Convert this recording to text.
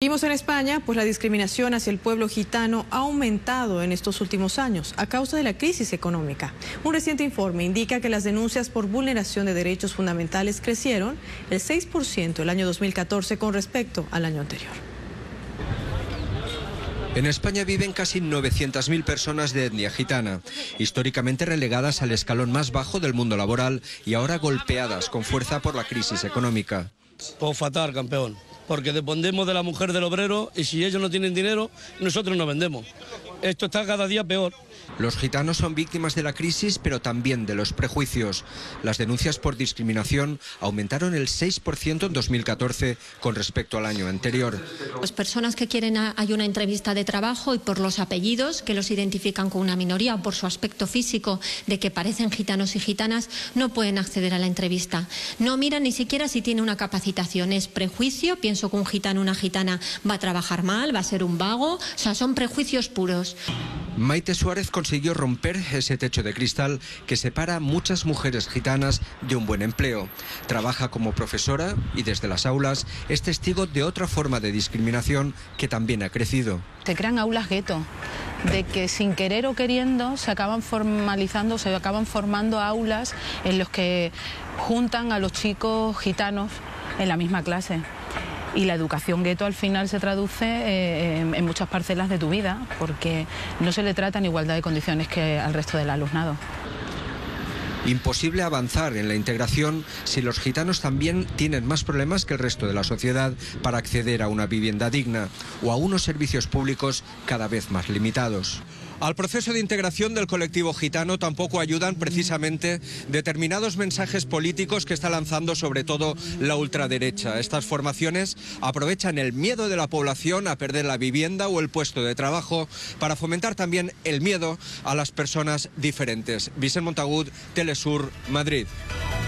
Seguimos en España, pues la discriminación hacia el pueblo gitano ha aumentado en estos últimos años a causa de la crisis económica. Un reciente informe indica que las denuncias por vulneración de derechos fundamentales crecieron el 6% el año 2014 con respecto al año anterior. En España viven casi 900.000 personas de etnia gitana, históricamente relegadas al escalón más bajo del mundo laboral y ahora golpeadas con fuerza por la crisis económica. Pues fatal, campeón, porque dependemos de la mujer del obrero y si ellos no tienen dinero, nosotros no vendemos. Esto está cada día peor. Los gitanos son víctimas de la crisis, pero también de los prejuicios. Las denuncias por discriminación aumentaron el 6% en 2014 con respecto al año anterior. Las personas que quieren hay una entrevista de trabajo y por los apellidos que los identifican con una minoría o por su aspecto físico de que parecen gitanos y gitanas, no pueden acceder a la entrevista. No miran ni siquiera si tiene una capacitación. Es prejuicio, pienso que un gitano o una gitana va a trabajar mal, va a ser un vago, o sea, son prejuicios puros. Maite Suárez consiguió romper ese techo de cristal que separa a muchas mujeres gitanas de un buen empleo. Trabaja como profesora y desde las aulas es testigo de otra forma de discriminación que también ha crecido. Se crean aulas gueto, de que sin querer o queriendo se acaban formalizando, se acaban formando aulas en los que juntan a los chicos gitanos en la misma clase. Y la educación gueto al final se traduce en muchas parcelas de tu vida, porque no se le trata en igualdad de condiciones que al resto del alumnado. Imposible avanzar en la integración si los gitanos también tienen más problemas que el resto de la sociedad para acceder a una vivienda digna o a unos servicios públicos cada vez más limitados. Al proceso de integración del colectivo gitano tampoco ayudan precisamente determinados mensajes políticos que está lanzando sobre todo la ultraderecha. Estas formaciones aprovechan el miedo de la población a perder la vivienda o el puesto de trabajo para fomentar también el miedo a las personas diferentes. Vicent Montagut, Telesur, Madrid.